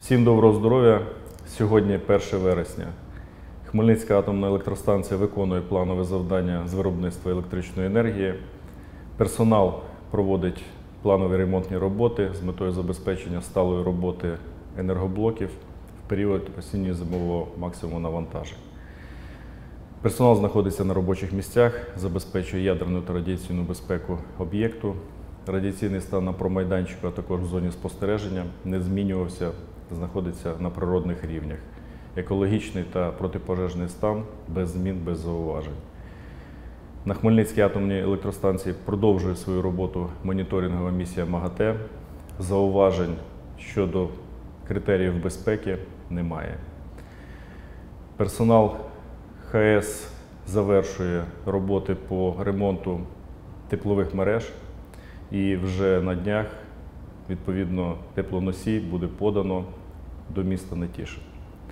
Всім доброго здоров'я! Сьогодні 1 вересня. Хмельницька атомна електростанція виконує планове завдання з виробництва електричної енергії. Персонал проводить планові ремонтні роботи з метою забезпечення сталої роботи енергоблоків в період осінньо-зимового максимуму навантажень. Персонал знаходиться на робочих місцях, забезпечує ядерну та радіаційну безпеку об'єкту. Радіаційний стан на промайданчику, а також в зоні спостереження не змінювався, знаходиться на природних рівнях. Екологічний та протипожежний стан без змін, без зауважень. На Хмельницькій атомній електростанції продовжує свою роботу моніторингова місія МАГАТЕ. Зауважень щодо критеріїв безпеки немає. Персонал ХАЕС завершує роботи по ремонту теплових мереж і вже на днях, відповідно, теплоносій буде подано до міста Нетішин.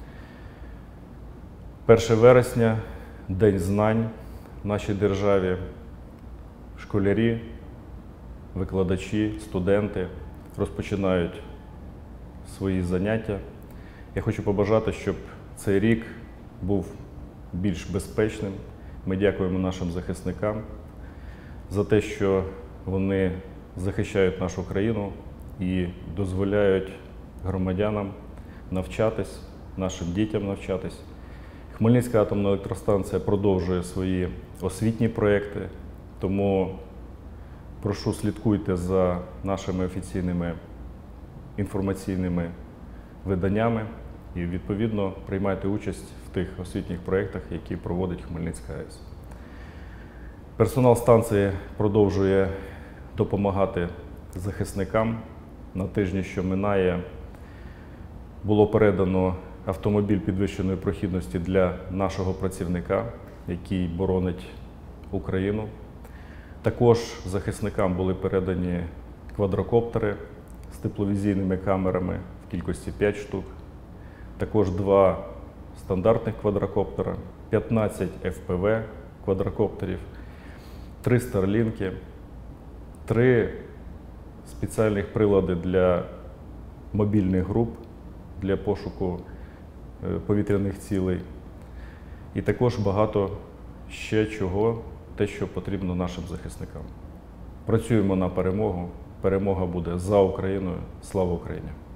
1 вересня – День знань в нашій державі. Школярі, викладачі, студенти розпочинають свої заняття. Я хочу побажати, щоб цей рік був більш безпечним. Ми дякуємо нашим захисникам за те, що вони захищають нашу країну і дозволяють громадянам навчатись, нашим дітям навчатись. Хмельницька атомна електростанція продовжує свої освітні проекти, тому прошу, слідкуйте за нашими офіційними інформаційними виданнями і, відповідно, приймайте участь в тих освітніх проєктах, які проводить Хмельницька АЕС. Персонал станції продовжує допомагати захисникам. На тижні, що минає, було передано автомобіль підвищеної прохідності для нашого працівника, який боронить Україну. Також захисникам були передані квадрокоптери з тепловізійними камерами в кількості 5 штук. Також 2 стандартних квадрокоптера, 15 FPV квадрокоптерів, 3 старлінки, 3 спеціальних прилади для мобільних груп, для пошуку повітряних цілей. І також багато ще чого, те, що потрібно нашим захисникам. Працюємо на перемогу. Перемога буде за Україною. Слава Україні!